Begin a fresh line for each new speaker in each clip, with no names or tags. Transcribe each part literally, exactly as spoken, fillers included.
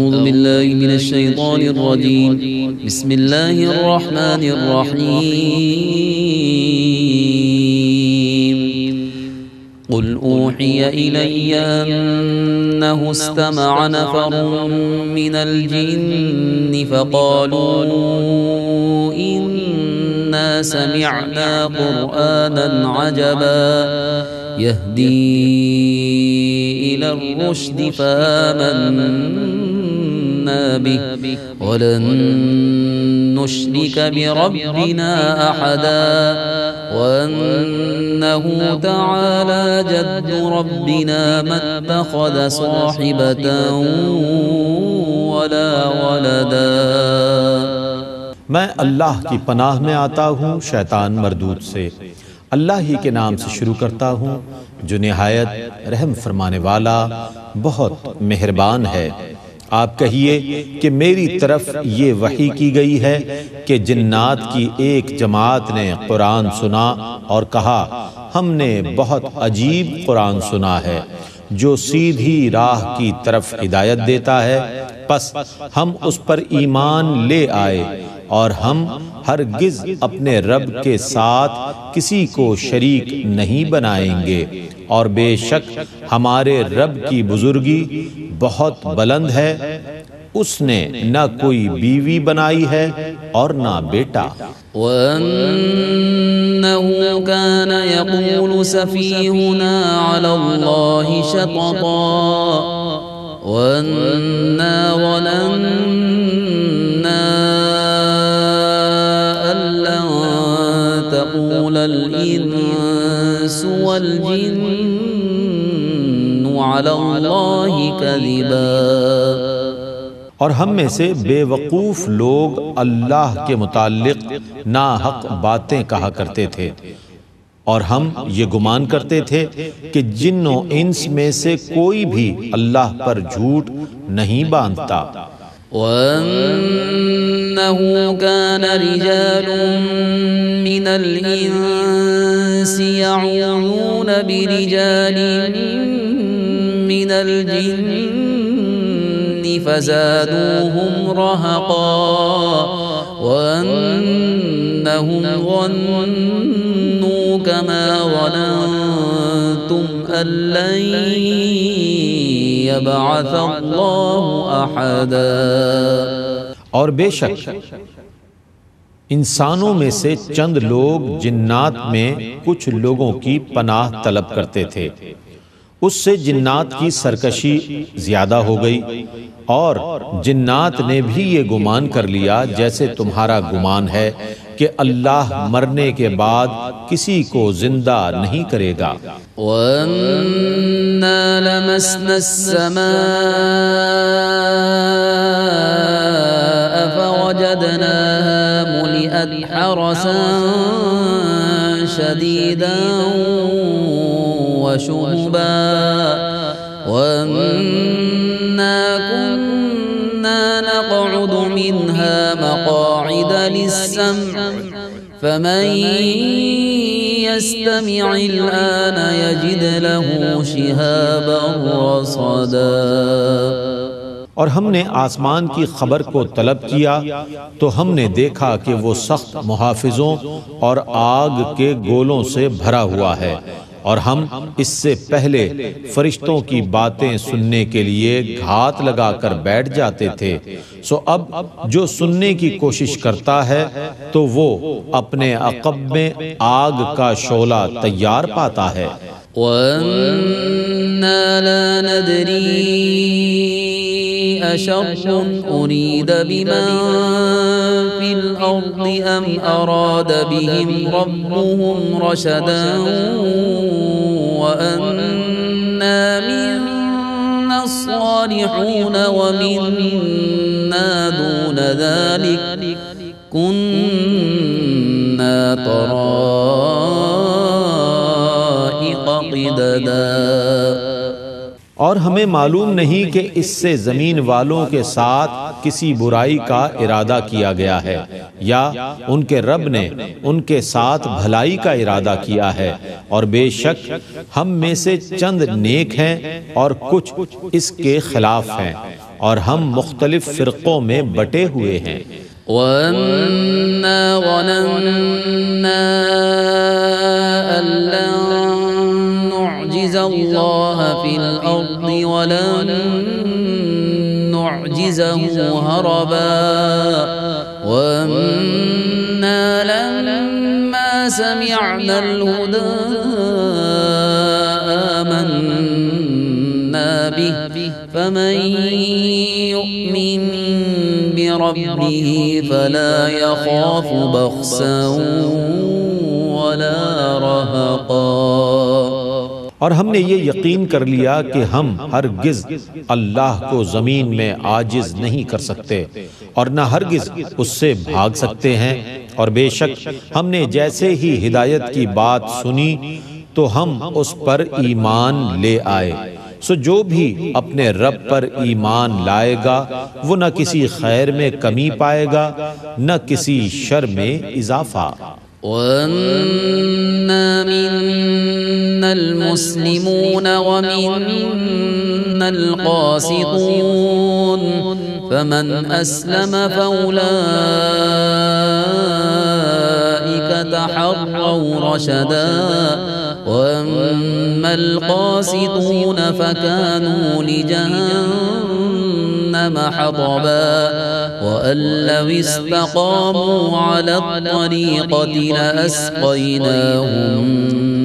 أعوذ بالله من الشيطان الرجيم بسم الله الرحمن الرحيم قل أوحي إلي أنه استمع نفر من الجن فقالوا إنا سمعنا قرآنا عجبا يهدي إلى الرشد فآمنا به ولن نشرك بربنا أحدا وأنه تعالى جد ربنا ما اتخذ صاحبة ولا ولدا۔
میں اللہ کی پناہ میں آتا ہوں شیطان مردود سے۔ اللہ ہی کے نام سے شروع کرتا ہوں جو نہایت رحم فرمانے والا بہت مہربان ہے۔ آپ کہیے کہ میری طرف یہ وحی کی گئی ہے کہ جنات کی ایک جماعت نے قرآن سنا اور کہا ہم نے بہت عجیب قرآن سنا ہے جو سیدھی راہ کی طرف ہدایت دیتا ہے، پس ہم اس پر ایمان لے آئے اور ہم ہرگز اپنے رب کے ساتھ کسی کو شریک نہیں بنائیں گے، اور بے شک ہمارے رب کی بزرگی بہت بلند ہے، اس نے نہ کوئی بیوی بنائی ہے اور نہ بیٹا۔
وَأَنَّهُ كَانَ يَقُولُ سَفِيهُنَا عَلَى اللَّهِ شَطَطًا وَأَنَّا ظَنَنَّا أَن لَّن تَقُولَ الْإِنسُ وَالْجِنُّ عَلَى اللَّهِ كَذِبًا۔
اور ہم میں سے بے وقوف لوگ اللہ کے متعلق ناحق باتیں کہا کرتے تھے، اور ہم یہ گمان کرتے تھے کہ جن و انس میں سے کوئی بھی اللہ پر جھوٹ نہیں باندھتا۔
وَأَنَّهُ كَانَ رِجَالٌ مِّنَ الْإِنسِ يَعُوذُونَ بِرِجَالٍ مِّنَ الْجِنِّ فزادوهم رهقا وأنهم ظنوا كما ظننتم أن لن يبعث الله أحدا۔
اور بے شک انسانوں میں سے چند لوگ جنات میں کچھ لوگوں کی پناہ طلب کرتے تھے، اس سے جنات کی سرکشی زیادہ ہو گئی، اور جنات نے بھی یہ گمان کر لیا جیسے تمہارا گمان ہے کہ اللہ مرنے کے بعد کسی کو زندہ نہیں کرے گا۔
وَأَنَّا لَمَسْنَا السَّمَاءَ فَوَجَدْنَاهَا مُلِئَتْ حَرَسًا شَدِيدًا وشهبا وأنا كنا نقعد منها مقاعد للسمع فمن يستمع الآن يجد له شهابا رصدا۔
اور ہم نے آسمان کی خبر کو طلب کیا تو ہم نے دیکھا کہ وہ سخت محافظوں اور آگ کے گولوں سے بھرا ہوا ہے، اور ہم اس سے پہلے فرشتوں کی باتیں سننے کے لیے گھات لگا کر بیٹھ جاتے تھے، سو اب جو سننے کی کوشش کرتا ہے تو وہ اپنے عقب میں آگ کا شعلہ تیار پاتا ہے۔
وَأَنَّا لَا نَدْرِي أَشَرٌّ أُرِيدَ بِمَن فِي الْأَرْضِ أَمْ أَرَادَ بِهِمْ رَبُّهُمْ رَشَدًا وَأَنَّا مِنَّا الصَّالِحُونَ وَمِنَّا دُونَ ذَلِكَ كُنَّا طَرَائِقَ قِدَدًا۔
اور ہمیں معلوم نہیں کہ اس سے زمین والوں کے ساتھ کسی برائی کا ارادہ کیا گیا ہے، یا ان کے رب نے ان کے ساتھ بھلائی کا ارادہ کیا ہے، اور بے شک ہم میں سے چند نیک ہیں اور کچھ اس کے خلاف ہیں، اور ہم مختلف فرقوں میں بٹے ہوئے ہیں۔
وَأَنَّا ظَنَنَّا أَن لَّن نُّعْجِزَ اللَّهَ فِي الْأَرْضِ وَلَن نُّعْجِزَهُ هَرَبًا وَأَنَّا لَمَّا سَمِعْنَا الْهُدَىٰ آمَنَّا بِهِ فَمَن يُؤْمِن بربه فلا يخاف بخسا ولا رهقا۔
اور ہم نے یہ یقین کر لیا کہ ہم ہرگز اللہ کو زمین میں عاجز نہیں کر سکتے اور نہ ہرگز اس سے بھاگ سکتے ہیں، اور بے شک ہم نے جیسے ہی ہدایت کی بات سنی تو ہم اس پر ایمان لے آئے۔ سو جو بھی اپنے رب پر ایمان لائے گا وہ نہ کسی خیر میں کمی پائے گا نہ کسی شر میں اضافہ۔
وَأَنَّا مِنَّا الْمُسْلِمُونَ وَمِنَّا الْقَاسِطُونَ فَمَنْ أَسْلَمَ فَأُولَئِكَ تَحَرَّوْا رَشَدًا وَأَمَّا الْقَاسِطُونَ فَكَانُوا لِجَهَنَّمَ حَطَبًا وَأَن لَّوِ اسْتَقَامُوا عَلَى الطَّرِيقَةِ لَأَسْقَيْنَاهُم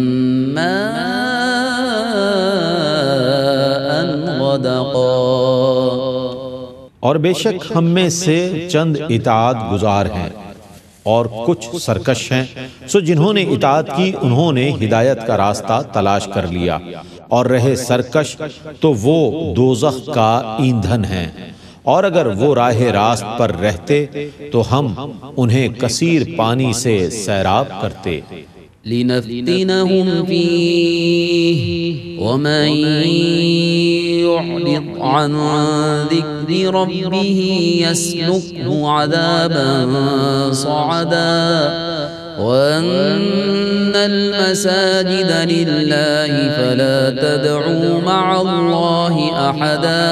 مَّاءً غَدَقًا۔
اور بے شک ہم میں سے چند اطاعت گزار ہیں اور کچھ سرکش ہیں، سو جنہوں نے اطاعت کی انہوں نے ہدایت کا راستہ تلاش کر لیا، اور رہے سرکش تو وہ دوزخ کا ایندھن ہیں، اور اگر وہ راہ راست پر رہتے تو ہم انہیں کثیر پانی سے سیراب کرتے۔
لِنَفْتِنَهُمْ فِيهِ وَمَن يُعْرِضْ عَن ذِكْرِ رَبِّهِ يَسْلُكْهُ عَذَابًا صَعَدًا وَأَنَّ الْمَسَاجِدَ لِلَّهِ فَلَا تَدْعُوا مَعَ اللَّهِ أَحَدًا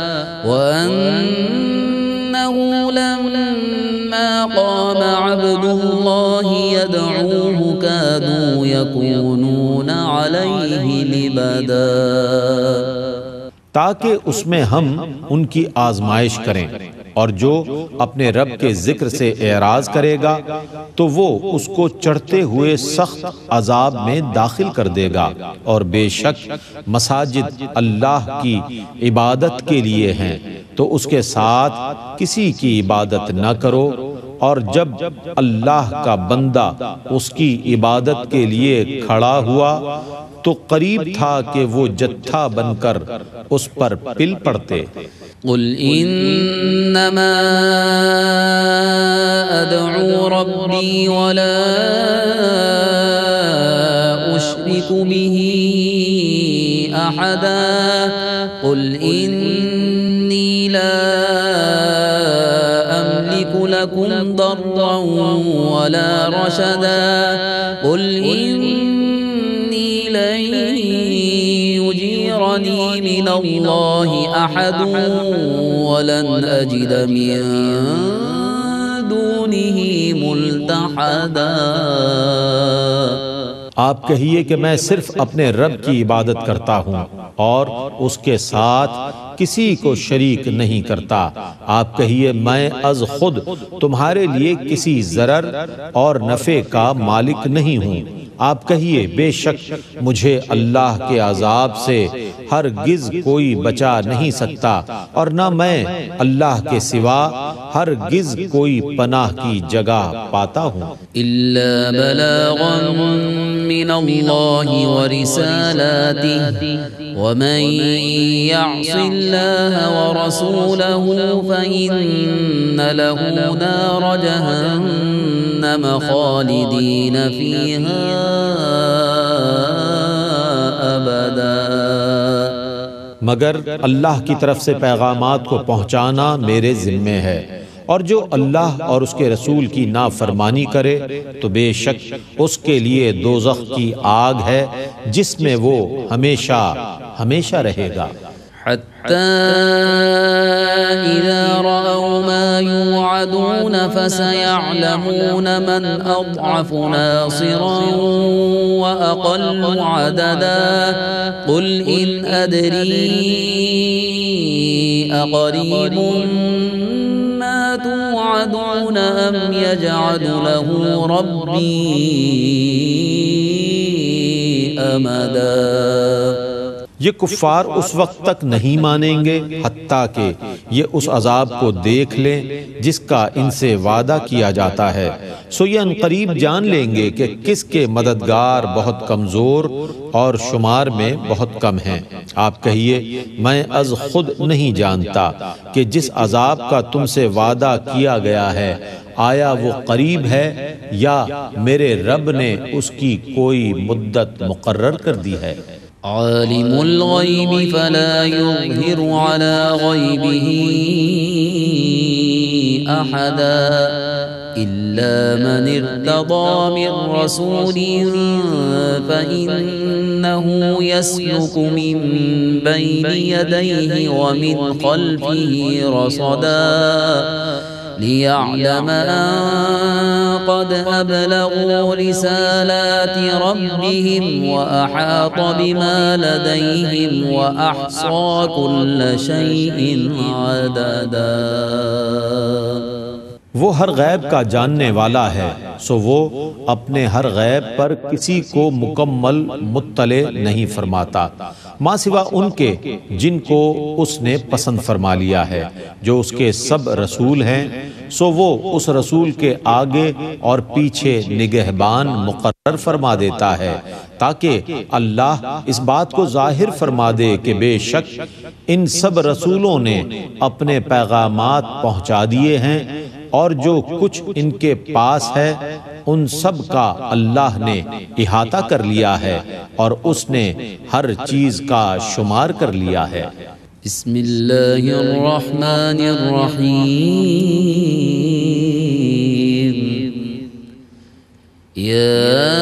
وَأَنَّهُ لَمَّا قَامَ عَبْدُ اللَّهِ يَدْعُوهُ كَادُوا يَكُونُونَ عَلَيْهِ لِبَدًا،
تاکہ اس میں ہم ان کی آزمائش کریں، اور جو اپنے رب کے ذکر سے اعراض کرے گا تو وہ اس کو چڑھتے ہوئے سخت عذاب میں داخل کر دے گا۔ اور بے شک مساجد اللہ کی عبادت کے لیے ہیں، تو اس کے ساتھ کسی کی عبادت نہ کرو، اور جب اللہ کا بندہ اس کی عبادت کے لیے کھڑا ہوا تو قریب تھا کہ وہ جتھا بن کر اس پر پل پڑتے۔
قل انما ادعو ربی ولا اشرک به احدا قل انی لا املک لکم ضرا ولا رشدا قل انی لن يجيرني من الله أحد ولن أجد من دونه ملتحدا۔
آپ کہیے کہ میں صرف اپنے رب کی عبادت کرتا ہوں اور اس کے ساتھ کسی کو شریک نہیں کرتا۔ آپ کہیے میں از خود تمہارے لیے کسی ضرر اور نفع کا مالک نہیں ہوں۔ آپ کہیے بے شک مجھے اللہ کے عذاب سے ہرگز کوئی بچا نہیں سکتا، اور نہ میں اللہ کے سوا ہرگز کوئی پناہ کی جگہ پاتا ہوں۔
إلا بلاغا من الله ورسالاته ومن يعص الله ورسوله فإن له نار جهنم خالدين فيها أبدا۔
مگر اللہ کی طرف سے پیغامات کو پہنچانا میرے ذمے ہے، اور جو اللہ اور اس کے رسول کی نافرمانی کرے تو بے شک اس کے لیے دوزخ کی آگ ہے جس میں وہ ہمیشہ ہمیشہ رہے گا۔
حتى إذا رأوا ما يوعدون فسيعلمون من أضعف ناصرا وأقل عددا قل إن أدري أقريب ما توعدون أم يجعل له ربي أمدا۔
یہ کفار اس وقت تک نہیں مانیں گے حتیٰ کہ یہ اس عذاب کو دیکھ لیں جس کا ان سے وعدہ کیا جاتا ہے، سو یہ عنقریب جان لیں گے کہ کس کے مددگار بہت کمزور اور شمار میں بہت کم ہیں۔ آپ کہیے میں از خود نہیں جانتا کہ جس عذاب کا تم سے وعدہ کیا گیا ہے آیا وہ قریب ہے یا میرے رب نے اس کی کوئی مدت مقرر کر دی ہے۔
عالم الغیب فلا یظہر علی غیبہ احدا الا من ارتضى من رسول فإنه يسلك من بين يديه ومن خلفه رصدا ليعلم أن قد أبلغوا رسالات ربهم وأحاط بما لديهم وأحصى كل شيء عددا۔
وہ ہر غیب کا جاننے والا ہے، سو وہ اپنے ہر غیب پر کسی کو مکمل مطلع نہیں فرماتا ماں سوا ان کے جن کو اس نے پسند فرما لیا ہے، جو اس کے سب رسول ہیں، سو وہ اس رسول کے آگے اور پیچھے نگہبان مقرر فرما دیتا ہے تاکہ اللہ اس بات کو ظاہر فرما دے کہ بے شک ان سب رسولوں نے اپنے پیغامات پہنچا دیے ہیں اور جو کچھ ان کے پاس ہے ان سب کا اللہ نے احاطہ کر لیا ہے اور اس نے ہر چیز کا شمار کر لیا ہے۔
بسم اللہ الرحمن الرحیم یا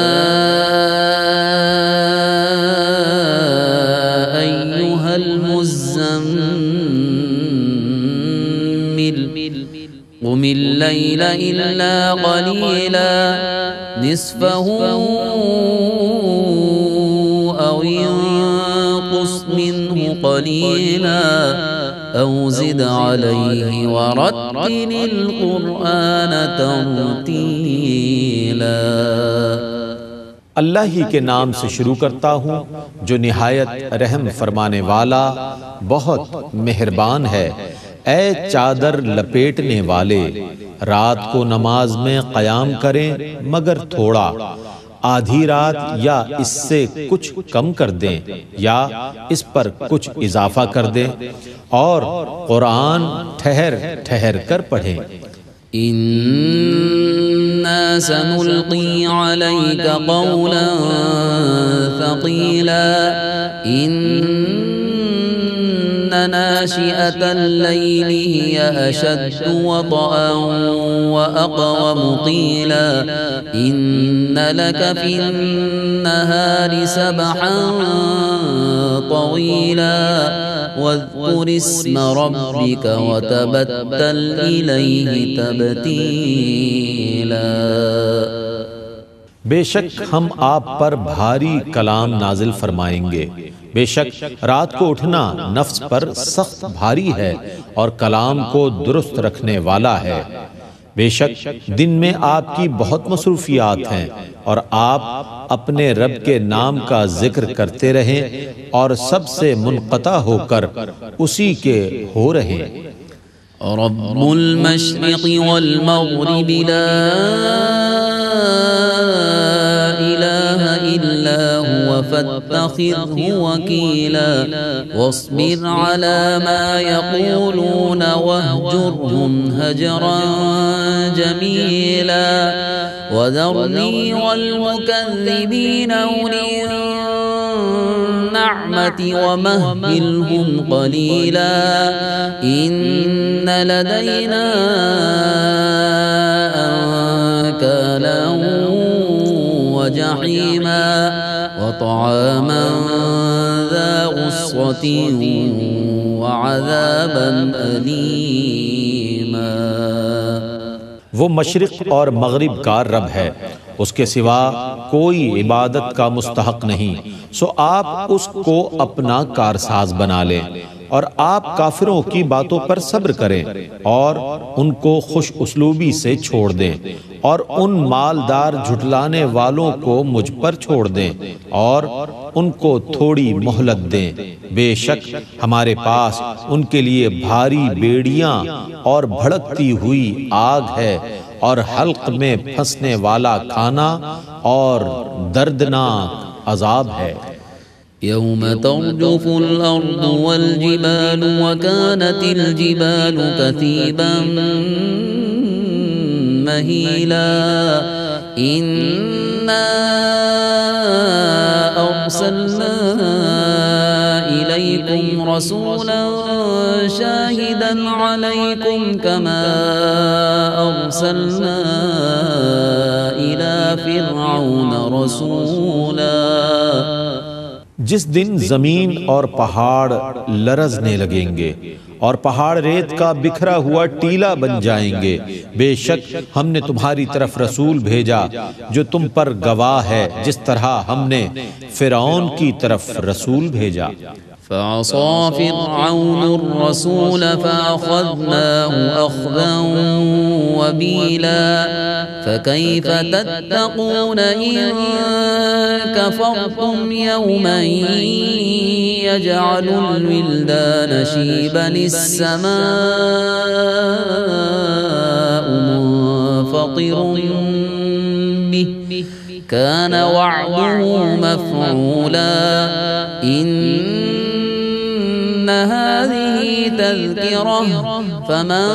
ایہا المزمل قم اللیل الا قلیلا نصفه او انقص منه قلیلا او زد علیہ ورتل القرآن ترتیلا۔
اللہ ہی کے نام سے شروع کرتا ہوں جو نہایت رحم فرمانے والا بہت مہربان ہے۔ اے چادر لپیٹنے والے، رات کو نماز میں قیام کریں مگر تھوڑا، آدھی رات یا اس سے کچھ کم کر دیں یا اس پر کچھ اضافہ کر دیں، اور قرآن ٹھہر ٹھہر کر پڑھیں۔
اِنَّا سَنُلْقِي عَلَيْكَ قَوْلًا ثَقِيلًا ناشئة الليل هي أشد وطئا وأقوم قيلا إن لك في النهار سبحا طويلا واذكر اسم ربك وتبتل إليه تبتيلا۔
بے شک ہم آپ پر بھاری کلام نازل فرمائیں گے، بے شک رات کو اٹھنا نفس پر سخت بھاری ہے اور کلام کو درست رکھنے والا ہے۔ بے شک دن میں آپ کی بہت مصروفیات ہیں اور آپ اپنے رب کے نام کا ذکر کرتے رہیں اور سب سے منقطع ہو کر اسی کے ہو رہیں۔
رب المشرق والمغرب لا إله إلا هو فاتخذه وكيلا واصبر على ما يقولون واهجرهم هجرا جميلا وذرني والمكذبين أولي النعمة ومهلهم قليلا إن لدينا أنكالا وجحيما وطعاما ذا غصة غصة وعذابا أليما۔
وہ مشرق اور مغرب کا رب ہے، اس کے سوا کوئی عبادت کا مستحق نہیں، سو آپ اس کو اپنا کارساز بنا لیں، اور آپ کافروں کی باتوں پر صبر کریں اور ان کو خوش اسلوبی سے چھوڑ دیں، اور ان مالدار جھٹلانے والوں کو مجھ پر چھوڑ دیں اور ان کو تھوڑی مہلت دیں۔ بے شک ہمارے پاس ان کے لیے بھاری بیڑیاں اور بھڑکتی ہوئی آگ ہے، اور حلق میں پھنسنے والا کھانا اور دردناک عذاب ہے۔
يوم ترجف الأرض والجبال وكانت الجبال كثيبا مهيلا إنا أرسلنا إليكم رسولا شاهدا عليكم كما أرسلنا إلى فرعون رسولا۔
جس دن زمین اور پہاڑ لرزنے لگیں گے اور پہاڑ ریت کا بکھرا ہوا ٹیلا بن جائیں گے، بے شک ہم نے تمہاری طرف رسول بھیجا جو تم پر گواہ ہے، جس طرح ہم نے فرعون کی طرف رسول بھیجا۔
فعصى فرعون الرسول فأخذناه أخذا وبيلا فكيف تتقون إن كفرتم يوما يجعل الولدان شيبا السماء منفطر به كان وعده مفعولا إن هذه تذكرة فمن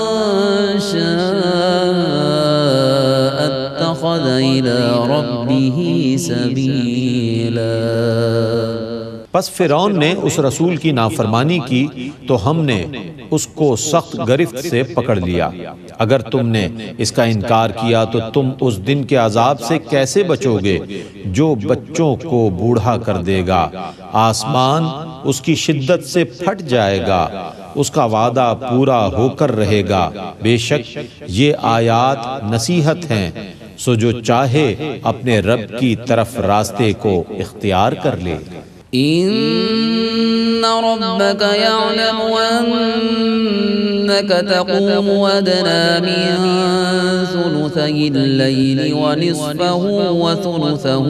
شاء اتخذ إلى ربه سبيلا۔
پس فرعون نے اس رسول کی نافرمانی کی تو ہم نے اس کو سخت گرفت سے پکڑ لیا۔ اگر تم نے اس کا انکار کیا تو تم اس دن کے عذاب سے کیسے بچو گے جو بچوں کو بوڑھا کر دے گا؟ آسمان اس کی شدت سے پھٹ جائے گا، اس کا وعدہ پورا ہو کر رہے گا۔ بے شک یہ آیات نصیحت ہیں، سو جو چاہے اپنے رب کی طرف راستے کو اختیار کر لے۔
إن ربك يعلم أنك تقوم أدنى من ثلثي الليل ونصفه وثلثه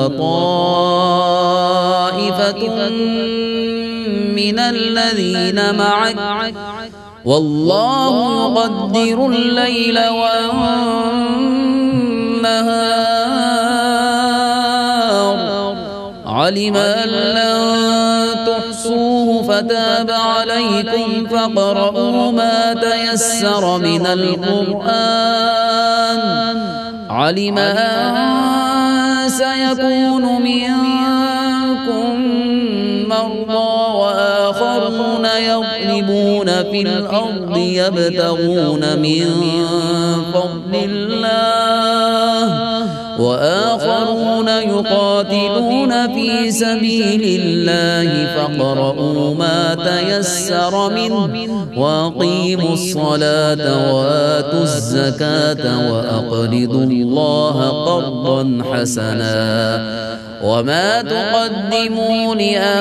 وطائفة من الذين معك والله يقدر الليل والنهار علم أن لن تحصوه فتاب عليكم فاقرؤوا ما تيسر من القرآن علم أن سيكون منكم مرضى وآخرون يضربون في الأرض يبتغون من فضل الله وآخرون يقاتلون في سبيل الله فاقرؤوا ما تيسر منه وأقيموا الصلاة وآتوا الزكاة وأقرضوا الله قرضا حسنا وما تقدموا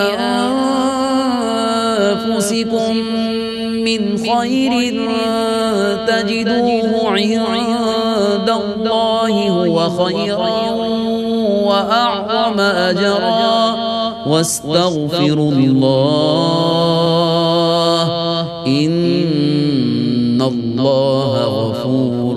لأنفسكم من خير تجدوه عند الله هو خيرا وأعظم أجرا واستغفروا الله إن الله غفور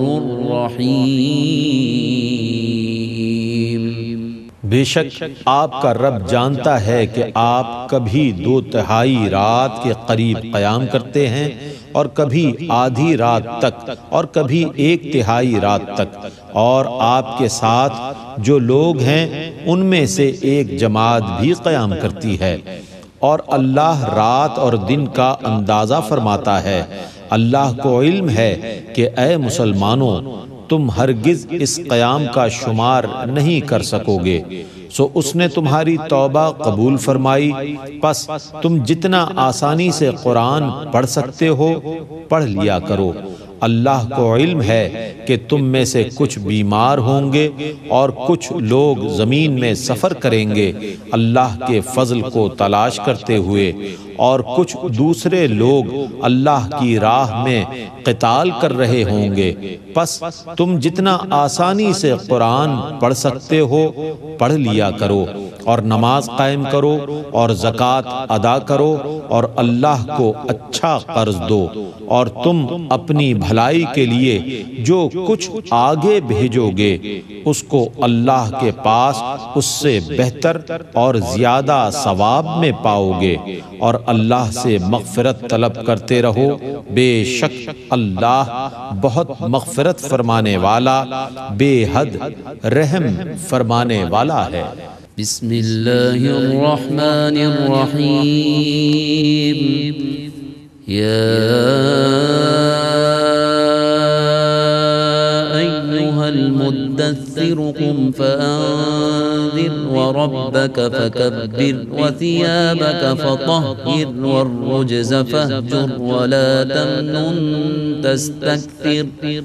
رحيم۔
بے شک آپ کا رب جانتا ہے کہ آپ کبھی دو تہائی رات کے قریب قیام کرتے ہیں اور کبھی آدھی رات تک اور کبھی ایک تہائی رات تک، اور آپ کے ساتھ جو لوگ ہیں ان میں سے ایک جماعت بھی قیام کرتی ہے، اور اللہ رات اور دن کا اندازہ فرماتا ہے۔ اللہ کو علم ہے کہ اے مسلمانوں تم ہرگز اس قیام کا شمار نہیں کر سکو گے۔ سو اس نے تمہاری توبہ قبول فرمائی، پس تم جتنا آسانی سے قرآن پڑھ سکتے ہو پڑھ لیا کرو۔ اللہ کو علم ہے کہ تم میں سے کچھ بیمار ہوں گے اور کچھ لوگ زمین میں سفر کریں گے اللہ کے فضل کو تلاش کرتے ہوئے، اور کچھ دوسرے لوگ اللہ کی راہ میں قتال کر رہے ہوں گے۔ پس تم جتنا آسانی سے قرآن پڑھ سکتے ہو پڑھ لیا کرو، اور نماز قائم کرو اور زکوٰۃ ادا کرو، اور اللہ کو اچھا قرض دو، اور تم اپنی بھلائی کے لیے جو کچھ آگے بھیجو گے اس کو اللہ کے پاس اس سے بہتر اور زیادہ ثواب میں پاؤ گے، اور اللہ سے مغفرت طلب کرتے رہو، بے شک اللہ بہت مغفرت فرمانے والا بے حد رحم فرمانے والا ہے۔
بسم اللہ الرحمن الرحیم یا ایہا المدثر قم فانذر وربک فکبر وثیابک فطہر والرجز فاہجر ولا تمنن تستکثر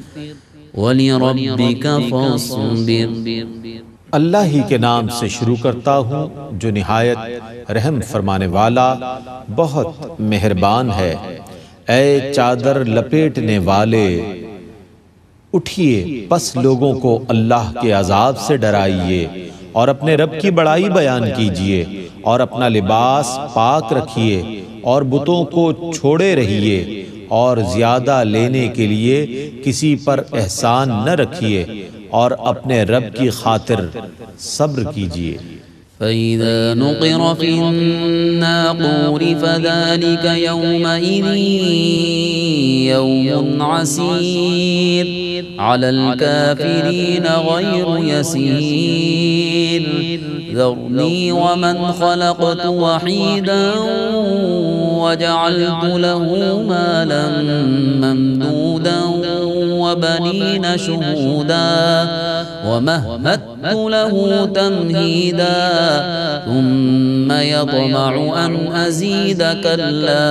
ولربک فاصبر۔
اللہ ہی کے نام سے شروع کرتا ہوں جو نہایت رحم فرمانے والا بہت مہربان ہے۔ اے چادر لپیٹنے والے، اٹھیے پس لوگوں کو اللہ کے عذاب سے ڈرائیے، اور اپنے رب کی بڑائی بیان کیجیے، اور اپنا لباس پاک رکھیے، اور بتوں کو چھوڑے رہیے، اور زیادہ لینے کے لیے کسی پر احسان نہ رکھیے، اور اپنے رب کی خاطر صبر کیجیے۔
فَإِذَا نُقِرَ فِي النَّاقُورِ فَذَلِكَ يَوْمَئِذٍ يَوْمٌ عَسِيرٌ عَلَى الْكَافِرِينَ غَيْرُ يَسِيرٌ ذَرْنِي وَمَنْ خَلَقْتُ وَحِيدًا وَجَعَلْتُ لَهُ مَالًا مَمْدُودًا وبنين شهودا ومهدت له تمهيدا ثم يطمع أن أزيد كلا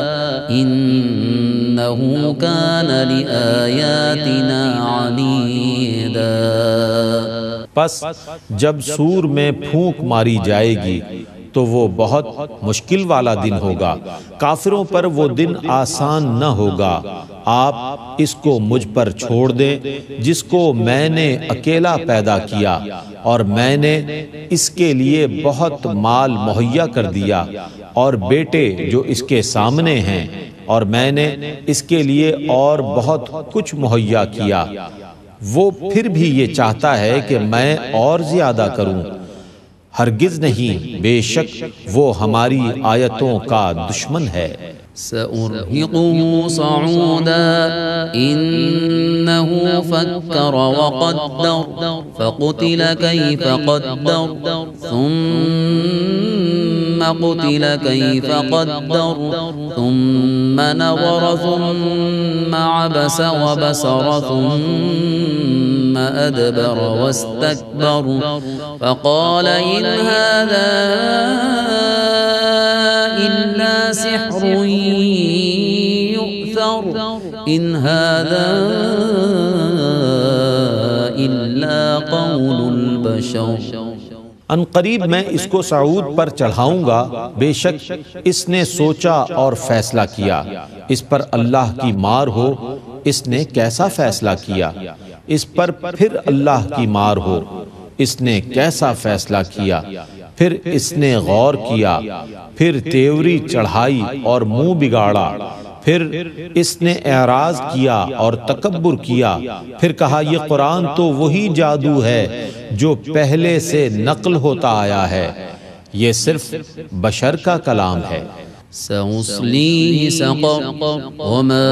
إنه كان لآياتنا عنيدا۔
پس جب سور میں پھونک ماری جائے گی تو وہ بہت مشکل والا دن ہوگا، کافروں پر وہ دن آسان نہ ہوگا۔ آپ اس کو مجھ پر چھوڑ دیں جس کو میں نے اکیلا پیدا کیا، اور میں نے اس کے لیے بہت مال مہیا کر دیا اور بیٹے جو اس کے سامنے ہیں، اور میں نے اس کے لیے اور بہت کچھ مہیا کیا۔ وہ پھر بھی یہ چاہتا ہے کہ میں اور زیادہ کروں۔ ہرگز نہیں، بے شک وہ ہماری آیتوں کا دشمن ہے۔
سأرهقه صعودا إنه فكر وقدر فقتل كيف قدر ثم قتل كيف قدر ثم نظر ثم عبس وبسر ثم أدبر واستكبر فقال إن هذا إلا سحر يؤثر إن هذا إلا قول البشر۔
ان قریب میں اس کو صعود پر چڑھاؤں گا، بے شک اس نے سوچا اور فیصلہ کیا۔ اس پر اللہ کی مار ہو، اس نے کیسا فیصلہ کیا۔ اس پر پھر اللہ کی مار ہو، اس نے کیسا فیصلہ کیا۔ پھر اس نے غور کیا، پھر تیوری چڑھائی اور منہ بگاڑا، پھر اس نے اعراض کیا اور تکبر کیا، پھر کہا یہ قرآن تو وہی جادو ہے جو پہلے سے نقل ہوتا آیا ہے، یہ صرف بشر کا کلام ہے۔
سأصليه سقر وما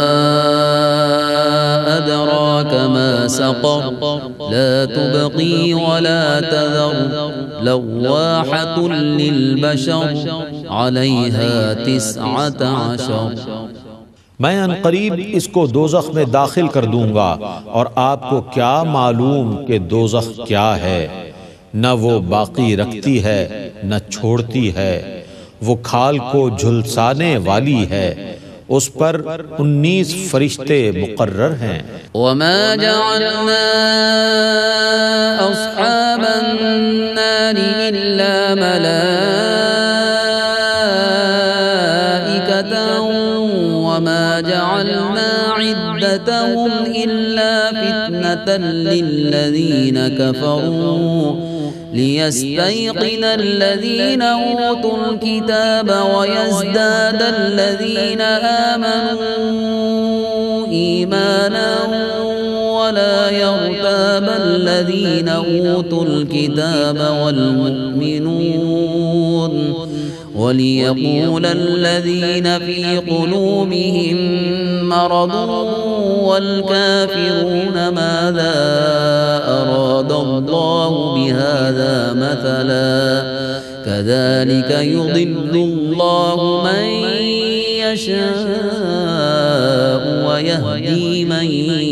أدراك ما سقر لا تبقي ولا تذر لواحة للبشر عليها تسعة عشر۔
میں ان قریب اس کو دوزخ میں داخل کر دوں گا، اور آپ کو کیا معلوم کہ دوزخ کیا ہے؟ نہ وہ باقی رکھتی ہے نہ چھوڑتی ہے، وہ کھال کو جھلسانے والی ہے، اس پر انیس فرشتے مقرر ہیں۔
وما جعلنا اصحاب النار الا ملائكة وما جعلنا عدتهم الا فتنة للذين كفروا ليستيقن الذين أوتوا الكتاب ويزداد الذين آمنوا إيمانا ولا يرتاب الذين أوتوا الكتاب والمؤمنون وليقول الذين في قلوبهم مرض والكافرون ماذا أراد الله بهذا مثلا كذلك يضل الله من يشاء ويهدي من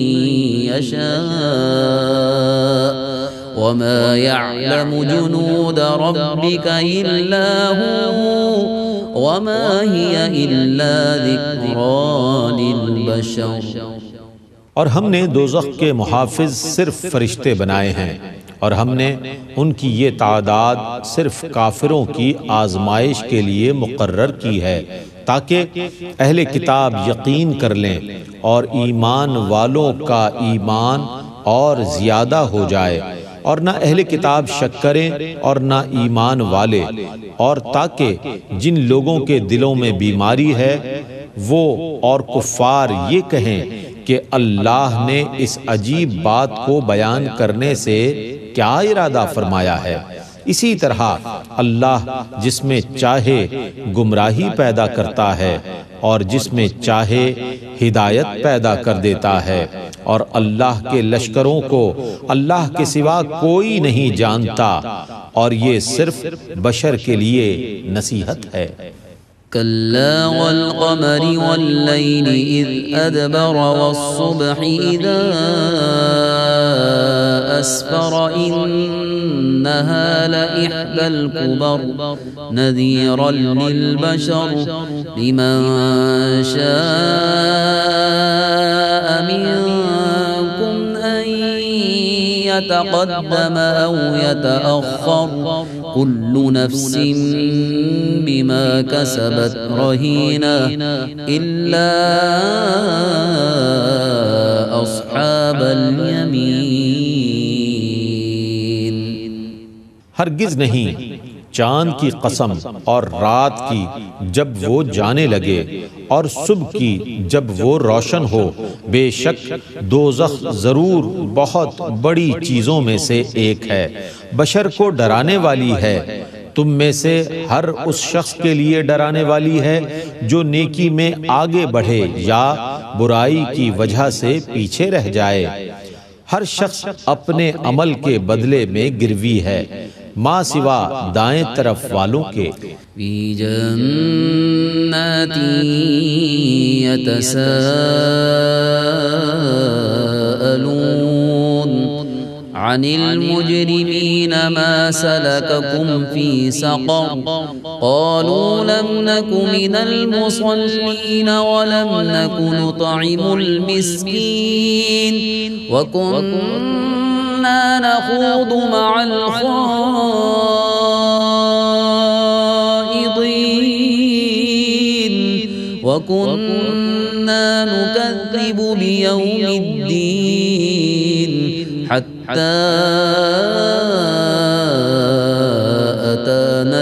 يشاء وما يعلم جنود ربك إلا هو وما هي إلا ذكرى للبشر۔
اور ہم نے دوزخ کے محافظ صرف فرشتے بنائے ہیں، اور ہم نے ان کی یہ تعداد صرف کافروں کی آزمائش کے لیے مقرر کی ہے، تاکہ اہل کتاب یقین کر لیں اور ایمان والوں کا ایمان اور زیادہ ہو جائے، اور نہ اہل کتاب شک کریں اور نہ ایمان والے، اور تاکہ جن لوگوں کے دلوں میں بیماری ہے وہ اور کفار یہ کہیں کہ اللہ نے اس عجیب بات کو بیان کرنے سے کیا ارادہ فرمایا ہے۔ اسی طرح اللہ جس میں چاہے گمراہی پیدا کرتا ہے اور جس میں چاہے ہدایت پیدا کر دیتا ہے، اور اللہ کے لشکروں کو اللہ کے سوا کوئی نہیں جانتا، اور یہ صرف بشر کے لیے نصیحت ہے۔
كلا والقمر والليل إذ أدبر والصبح إذا أسفر إنها لإحدى الكبر نذيرا للبشر لمن شاء منكم أن يتقدم أو يتأخر كل نفس بما كسبت رهينة إلا أصحاب اليمين۔
ہرگز نہیں، چاند کی قسم اور رات کی جب وہ جانے لگے اور صبح کی جب وہ روشن ہو، بے شک دوزخ ضرور بہت بڑی چیزوں میں سے ایک ہے، بشر کو ڈرانے والی ہے۔ تم میں سے ہر اس شخص کے لیے ڈرانے والی ہے جو نیکی میں آگے بڑھے یا برائی کی وجہ سے پیچھے رہ جائے۔ ہر شخص اپنے عمل کے بدلے میں گروی ہے، ماں سوا دائیں طرف والوں کے۔
فی جنات یتساءلون عن المجرمین ما سلککم فی سقر قالوا لم نک من المصلین ولم نک نطعم المسکین وکننا نخوض مع الخائضین وکننا نکذب بیوم الدین حتى أتانا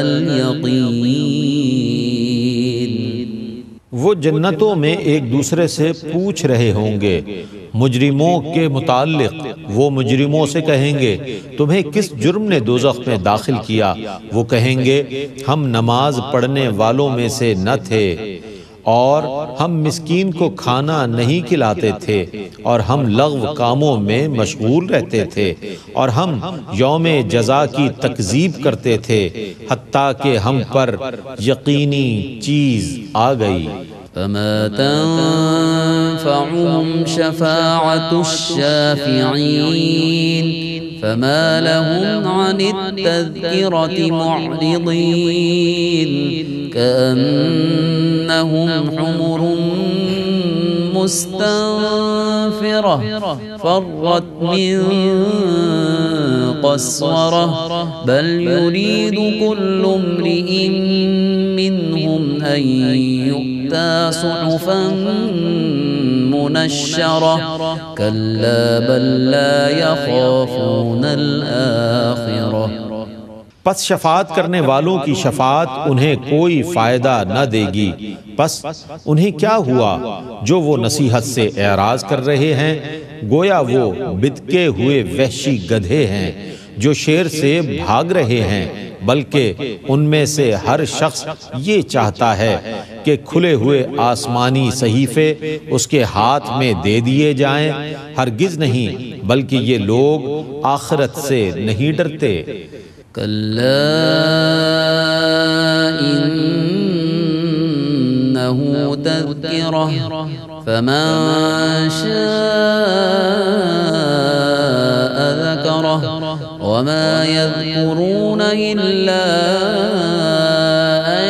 اليقين۔
وہ جنتوں میں ایک دوسرے سے پوچھ رہے ہوں گے مجرموں کے متعلق۔ وہ مجرموں سے کہیں گے تمہیں کس جرم نے دوزخ میں داخل کیا؟ وہ کہیں گے ہم نماز پڑھنے والوں میں سے نہ تھے، اور ہم مسکین کو کھانا نہیں کھلاتے تھے اور ہم لغو کاموں میں مشغول رہتے تھے اور ہم یوم جزا کی تکذیب کرتے تھے حتیٰ کہ ہم پر یقینی چیز آ گئی۔
فما تنفعهم شفاعة الشافعين فما لهم عن التذكرة معرضين كأنهم حمر مستنفرة فرت من قسورة بل يريد كل امرئ منهم أن يؤتى صحفا منشرة كلا بل لا يخافون الآخرة۔
پس شفاعت کرنے والوں کی شفاعت انہیں کوئی فائدہ نہ دے گی، پس انہیں کیا ہوا جو وہ نصیحت سے اعراض کر رہے ہیں؟ گویا وہ بدکے ہوئے وحشی گدھے ہیں جو شیر سے بھاگ رہے ہیں، بلکہ ان میں سے ہر شخص یہ چاہتا ہے کہ کھلے ہوئے آسمانی صحیفے اس کے ہاتھ میں دے دیے جائیں۔ ہرگز نہیں، بلکہ یہ لوگ آخرت سے نہیں ڈرتے۔
كلا إنه تذكرة فمن شاء ذكره وما يذكرون إلا أن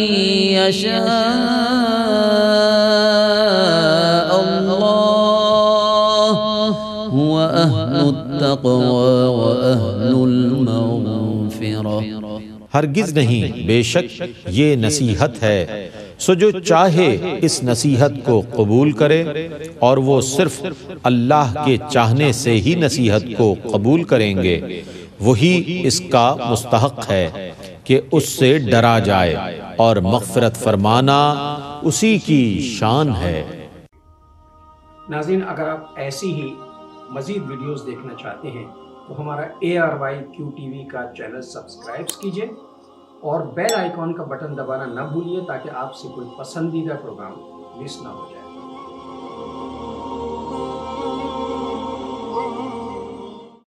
يشاء الله هو أهل التقوى وأهل المغفرة۔
ہرگز نہیں، بے شک یہ نصیحت ہے، سو جو چاہے اس نصیحت کو قبول کرے، اور وہ صرف اللہ کے چاہنے سے ہی نصیحت کو قبول کریں گے، وہی اس کا مستحق ہے کہ اس سے ڈرا جائے، اور مغفرت فرمانا اسی کی شان ہے۔
ناظرین، اگر آپ ایسی ہی مزید ویڈیوز دیکھنا چاہتے ہیں تو ہمارا A R Y Q T V کا چینل سبسکرائب کیجئے اور بیل آئیکن کا بٹن دبانا نہ بھولیے تاکہ آپ سے کوئی پسندیدہ پروگرام مس نہ ہو جائے۔